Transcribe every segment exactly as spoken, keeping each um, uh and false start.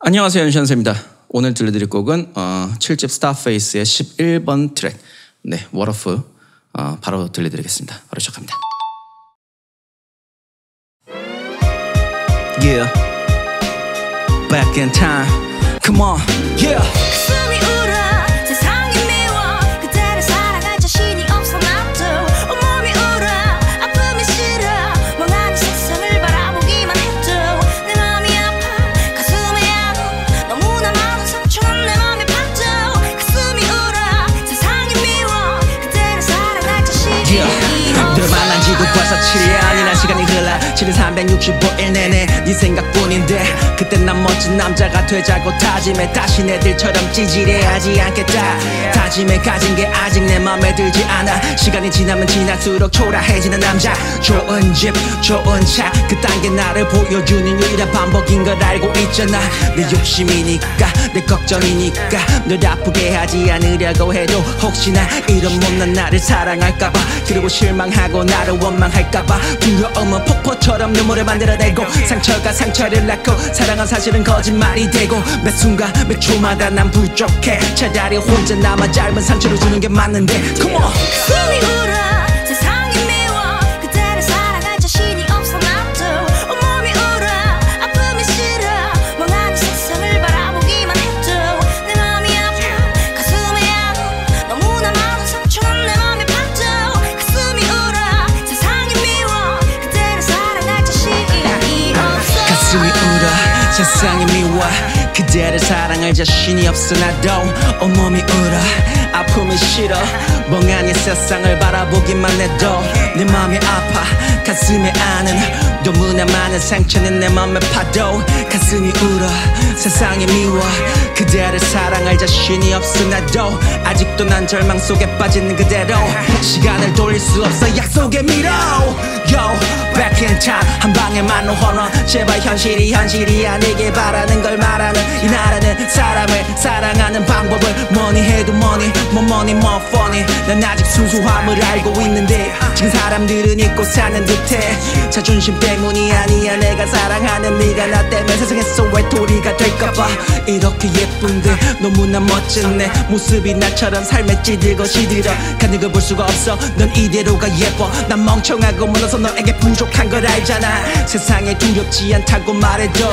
안녕하세요, 연시현세입니다. 오늘 들려드릴 곡은 어, 칠 집 스타페이스의 십일 번 트랙, 네, 워터풀 어, 바로 들려드리겠습니다. 바로 시작합니다. Yeah, back in time, come on, yeah. 벌써 칠 년이란 시간이 흘러 칠 일 삼백육십오 일 내내 네 생각뿐인데 그땐 난 멋진 남자가 되자고 다짐해 다시 애들처럼 찌질해하지 않겠다. 다짐해 가진 게 아직 내 맘에 들지 않아. 시간이 지나면 지날수록 초라해지는 남자. 좋은 집 좋은 차 그딴 게 나를 보여주는 유일한 반복인 걸 알고 있잖아. 내 욕심이니까 내 걱정이니까 널 아프게 하지 않으려고 해도 혹시나 이런 못난 나를 사랑할까봐 그리고 실망하고 나를 원망할까봐 두려움은 폭포처럼 눈물을 만들어내고 상처가 상처를 낳고 사랑은 사실은 거짓말이 되고 매 순간 매 초마다 난 부족해. 차라리 혼자 남아 짧은 상처를 주는 게 맞는데 Come on. 숨이 울어 세상이 미워 그대를 사랑할 자신이 없어 나도 온몸이 울어 아픔이 싫어 멍하니 세상을 바라보기만 해도 내 맘이 아파 가슴에 아픈 너무나 많은 상처는 내 맘에 파도 가슴이 울어 세상이 미워 그대를 사랑할 자신이 없어. 가슴이 울어 세상이 미워 그대를 사랑할 자신이 없어 나도 온몸이 울어 아픔이 싫어 멍하니 세상을 바라보기만 해도 내 맘이 아파 가슴에 아는 너무나 많은 상처는 내 맘에 파도 가슴이 울어 세상이 미워 그대를 사랑할 자신이 없어 나도 아직도 난 절망 속에 빠지는 그대로 시간을 돌릴 수 없어 약속의 미로 Yo back in time 한 방에 맞는 헌원 제발 현실이 현실이 아니길 바라는 걸 말하는 이 나라는 사람을 사랑하는 방법을 뭐니 해도 뭐니 뭐 뭐니 뭐 funny 난 아직 순수함을 알고 있는데 지금 사람들은 잊고 사는 듯해. 자존심 때문이 아니야 내가 사랑하는 네가 나 때문에 세상에서 외톨이가 될까봐 이렇게 예쁜데 너무나 멋진 내 모습이 나처럼 삶에 찌들고 시들어 가는 걸 볼 수가 없어. 넌 이대로가 예뻐 난 멍청하고 무너서 너에게 부족한 걸 알잖아. 세상에 두렵지 않다고 말해도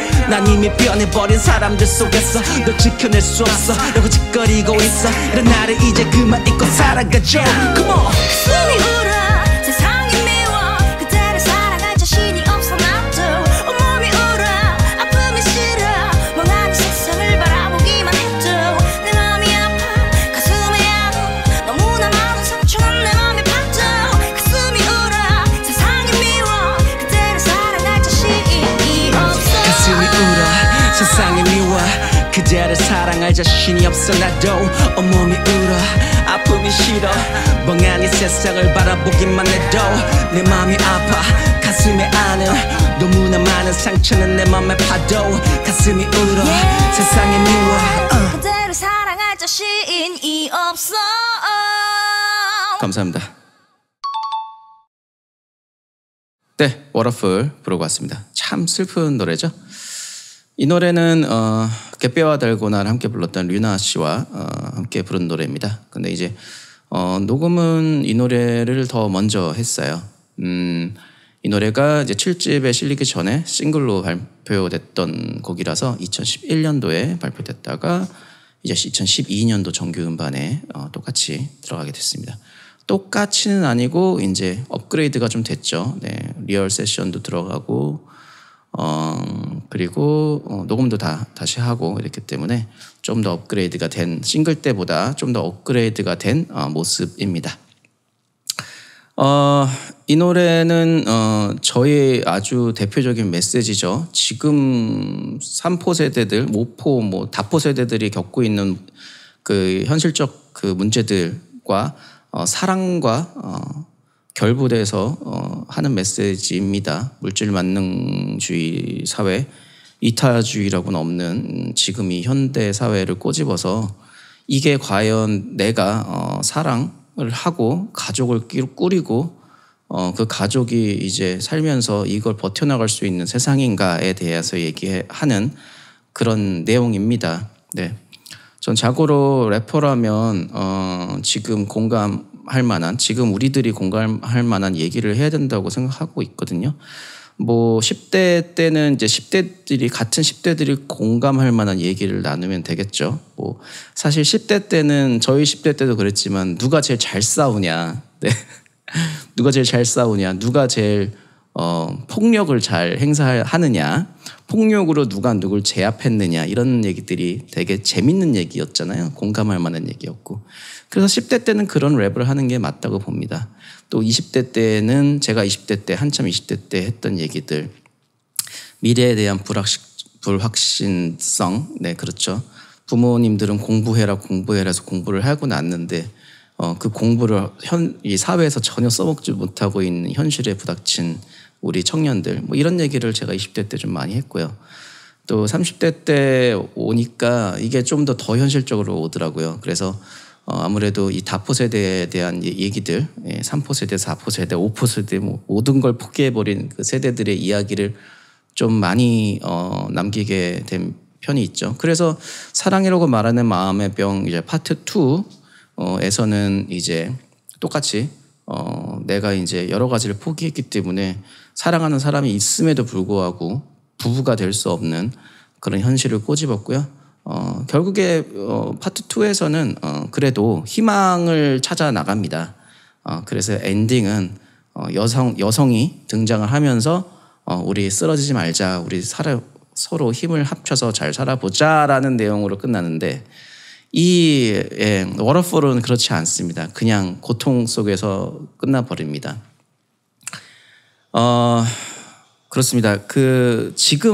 난 이미 변해버린 사람들 속에서 널 지켜낼 수 없어 라고 짓거리고 있어. 이런 나를 이제 그만 잊고 살아가죠. Come on. 숨이 울어 세상이 미워 그대를 사랑할 자신이 없어 나도 온몸이 울어 아픔이 싫어 멍하니 세상을 바라보기만 해도 내 맘이 아파 가슴에 아픈 너무나 많은 상처는 내 맘에 파도 가슴이 울어 세상이 미워 그대를 사랑할 자신이 없어. 가슴이 울어 세상이 미워 그대를 사랑할 자신이 없어 나도 온몸이 울어 아픔이 싫어 멍하니 세상을 바라보기만 해도 내 맘이 아파 가슴에 아는 너무나 많은 상처는 내 맘에 파도 가슴이 울어 yeah. 세상이 미워 uh. 그대를 사랑할 자신이 없어. 감사합니다. 네, 워터풀 부르고 왔습니다. 참 슬픈 노래죠. 이 노래는 어, 갯배와 달고나를 함께 불렀던 류나 씨와 어, 함께 부른 노래입니다. 근데 이제 어, 녹음은 이 노래를 더 먼저 했어요. 음, 이 노래가 이제 칠 집에 실리기 전에 싱글로 발표됐던 곡이라서 이천십일 년도에 발표됐다가 이제 이천십이 년도 정규 음반에 어, 똑같이 들어가게 됐습니다. 똑같이는 아니고 이제 업그레이드가 좀 됐죠. 네, 리얼 세션도 들어가고 어, 그리고 어, 녹음도 다 다시 하고 이랬기 때문에 좀 더 업그레이드가 된 싱글 때보다 좀 더 업그레이드가 된 어, 모습입니다. 어, 이 노래는 어, 저의 아주 대표적인 메시지죠. 지금 삼포 세대들, 오포, 뭐 다포 세대들이 겪고 있는 그 현실적 그 문제들과 어, 사랑과 어, 결부돼서 어, 하는 메시지입니다. 물질 만능주의 사회, 이타주의라고는 없는 지금 이 현대 사회를 꼬집어서 이게 과연 내가 어, 사랑을 하고 가족을 꾸리고 어, 그 가족이 이제 살면서 이걸 버텨나갈 수 있는 세상인가에 대해서 얘기하는 그런 내용입니다. 네. 전 자고로 래퍼라면 어, 지금 공감할 만한, 지금 우리들이 공감할 만한 얘기를 해야 된다고 생각하고 있거든요. 뭐 십 대 때는 이제 십 대들이 같은 십 대들이 공감할 만한 얘기를 나누면 되겠죠. 뭐 사실 십 대 때는 저희 십 대 때도 그랬지만 누가 제일 잘 싸우냐, 네. 누가 제일 잘 싸우냐, 누가 제일 어, 폭력을 잘 행사하느냐, 폭력으로 누가 누굴 제압했느냐, 이런 얘기들이 되게 재밌는 얘기였잖아요. 공감할 만한 얘기였고. 그래서 십 대 때는 그런 랩을 하는 게 맞다고 봅니다. 또 이십 대 때는 제가 이십 대 때, 한참 이십 대 때 했던 얘기들, 미래에 대한 불확신, 불확신성, 네, 그렇죠. 부모님들은 공부해라 공부해라 해서 공부를 하고 났는데 어, 그 공부를 현, 이 사회에서 전혀 써먹지 못하고 있는 현실에 부닥친 우리 청년들, 뭐 이런 얘기를 제가 이십 대 때 좀 많이 했고요. 또 삼십 대 때 오니까 이게 좀 더 더 현실적으로 오더라고요. 그래서 어, 아무래도 이 다포 세대에 대한 얘기들, 예, 삼포 세대, 사포 세대, 오포 세대, 뭐 모든 걸 포기해버린 그 세대들의 이야기를 좀 많이 어, 남기게 된 편이 있죠. 그래서 사랑이라고 말하는 마음의 병 이제 파트 투에서는 이제 똑같이 어, 내가 이제 여러 가지를 포기했기 때문에 사랑하는 사람이 있음에도 불구하고 부부가 될 수 없는 그런 현실을 꼬집었고요. 어, 결국에 어, 파트 투에서는 어, 그래도 희망을 찾아 나갑니다. 어, 그래서 엔딩은 어, 여성, 여성이 등장을 하면서 어, 우리 쓰러지지 말자, 우리 살아, 서로 힘을 합쳐서 잘 살아보자라는 내용으로 끝나는데 이 예, 워터폴은 그렇지 않습니다. 그냥 고통 속에서 끝나버립니다. 어, 그렇습니다. 그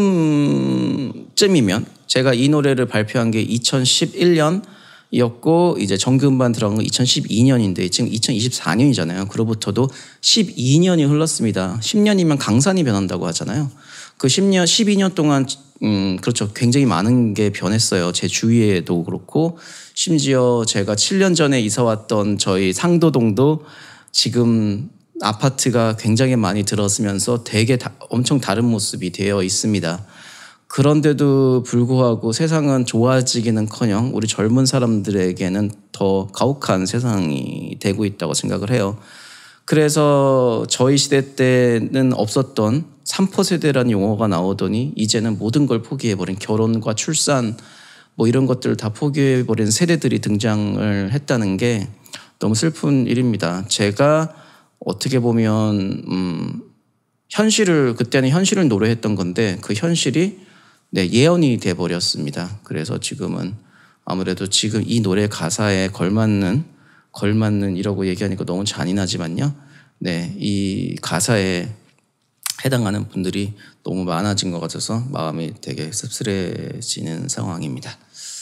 지금쯤이면 제가 이 노래를 발표한 게 이천십일 년이었고 이제 정규음반 들어간 건 이천십이 년인데 지금 이천이십사 년이잖아요. 그로부터도 십이 년이 흘렀습니다. 십 년이면 강산이 변한다고 하잖아요. 그 십 년, 십이 년 동안 음, 그렇죠. 굉장히 많은 게 변했어요. 제 주위에도 그렇고 심지어 제가 칠 년 전에 이사 왔던 저희 상도동도 지금 아파트가 굉장히 많이 들었으면서 되게 다, 엄청 다른 모습이 되어 있습니다. 그런데도 불구하고 세상은 좋아지기는커녕 우리 젊은 사람들에게는 더 가혹한 세상이 되고 있다고 생각을 해요. 그래서 저희 시대 때는 없었던 삼포 세대라는 용어가 나오더니 이제는 모든 걸 포기해버린 결혼과 출산 뭐 이런 것들을 다 포기해버린 세대들이 등장을 했다는 게 너무 슬픈 일입니다. 제가 어떻게 보면 음, 현실을 그때는 현실을 노래했던 건데 그 현실이 네, 예언이 돼버렸습니다. 그래서 지금은 아무래도 지금 이 노래 가사에 걸맞는 걸맞는 이라고 얘기하니까 너무 잔인하지만요. 네, 이 가사에 해당하는 분들이 너무 많아진 것 같아서 마음이 되게 씁쓸해지는 상황입니다.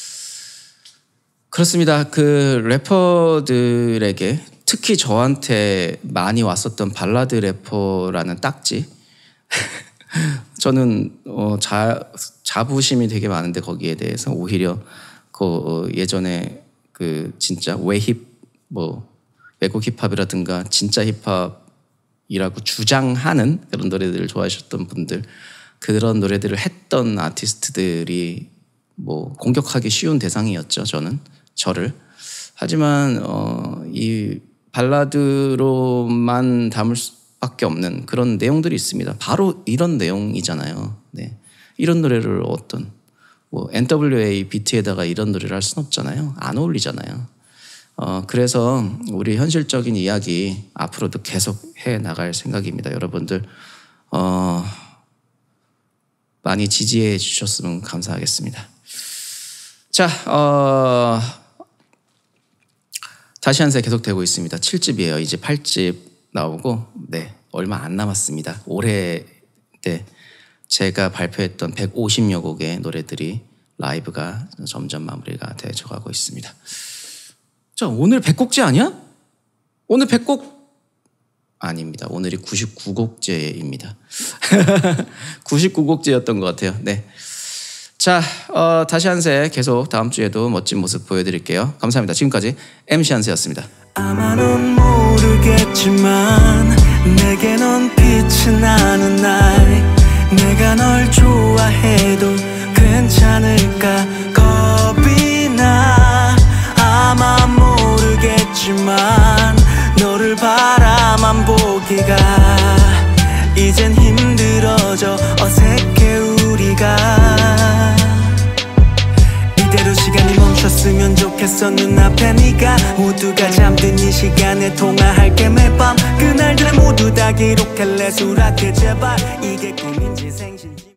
그렇습니다. 그 래퍼들에게 특히 저한테 많이 왔었던 발라드 래퍼라는 딱지. 저는 어 자, 자부심이 되게 많은데 거기에 대해서 오히려 그 어 예전에 그 진짜 외힙 뭐 외국 힙합이라든가 진짜 힙합이라고 주장하는 그런 노래들을 좋아하셨던 분들, 그런 노래들을 했던 아티스트들이 뭐 공격하기 쉬운 대상이었죠. 저는 저를. 하지만 어 이 발라드로만 담을 수밖에 없는 그런 내용들이 있습니다. 바로 이런 내용이잖아요. 네. 이런 노래를 어떤 뭐 엔더블유에이 비트에다가 이런 노래를 할 수는 없잖아요. 안 어울리잖아요. 어, 그래서 우리 현실적인 이야기 앞으로도 계속 해 나갈 생각입니다. 여러분들 어, 많이 지지해 주셨으면 감사하겠습니다. 자, 어, 다시 한 세 계속되고 있습니다. 칠 집이에요. 이제 팔 집 나오고 네, 얼마 안 남았습니다. 올해 때 제가 발표했던 백오십여 곡의 노래들이 라이브가 점점 마무리가 되어가고 있습니다. 자, 오늘 백 곡째 아니야? 오늘 백 곡 아닙니다. 오늘이 구십구 곡째입니다. 구십구 곡째였던 것 같아요. 네. 자, 어, 다시 한세 계속 다음 주에도 멋진 모습 보여드릴게요. 감사합니다. 지금까지 엠씨 한세였습니다. 아마 넌 모르겠지만 내게 넌 빛이 나는 날, 내가 널 좋아해도 괜찮을까 겁이 나. 아마 모르겠지만 너를 바라만 보기가 이젠 힘들어져. 어색해 우리가. 이대로 시간이 멈췄으면 좋겠어. 눈앞에 네가. 모두가 잠든 이 시간에 통화할게 매밤. 그날들 모두 다 기록할래 수락해 제발. 이게 꿈인지 생